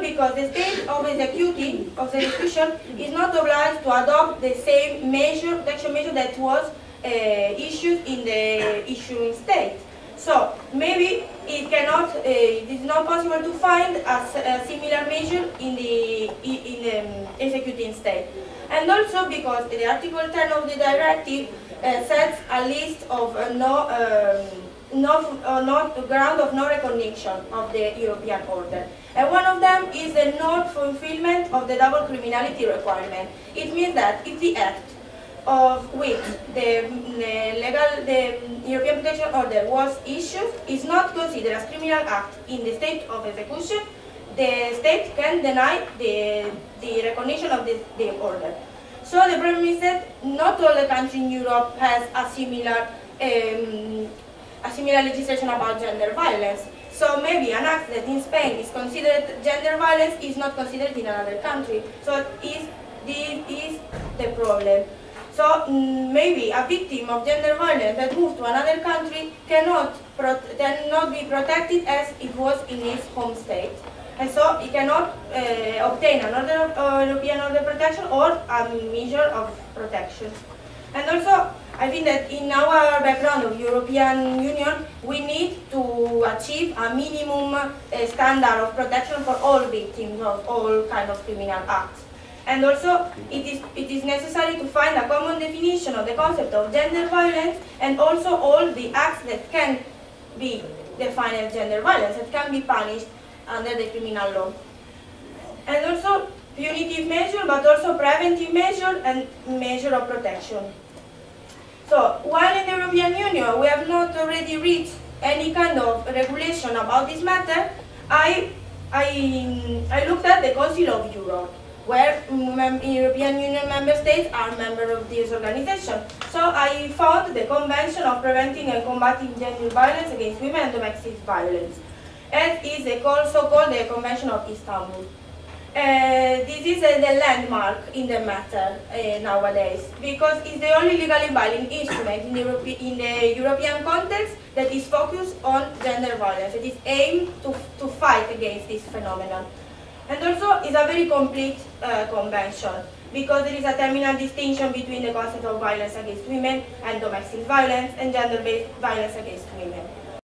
because the state of execution is not obliged to adopt the same protection measure that was issued in the issuing state. So maybe it is not possible to find a similar measure in the executing state. And also because the Article 10 of the directive sets a list of ground of no recognition of the European order. And one of them is the non-fulfillment of the double criminality requirement. It means that if the act of which the European Protection Order was issued is not considered as criminal act in the state of execution, the state can deny the recognition of the order. So the problem is that not all the countries in Europe has a similar legislation about gender violence. So maybe an act that in Spain is considered gender violence is not considered in another country. So this is the problem. So maybe a victim of gender violence that moves to another country cannot be protected as it was in its home state. And so it cannot obtain another European order protection or a measure of protection. And also, I think that in our background of European Union, we need to achieve a minimum standard of protection for all victims of all kinds of criminal acts. And also, it is necessary to find a common definition of the concept of gender violence and also all the acts that can be defined as gender violence, that can be punished under the criminal law. And also, punitive measure, but also preventive measure and measure of protection. So, while in the European Union we have not already reached any kind of regulation about this matter, I looked at the Council of Europe, where European Union member states are members of this organization. So I found the Convention of Preventing and Combating Gender Violence Against Women and Domestic Violence. It is also called the Convention of Istanbul. This is the landmark in the matter nowadays, because it's the only legally binding instrument in the European context that is focused on gender violence. It is aimed to fight against this phenomenon. And also, it's a very complete convention, because there is a terminal distinction between the concept of violence against women and domestic violence and gender-based violence against women.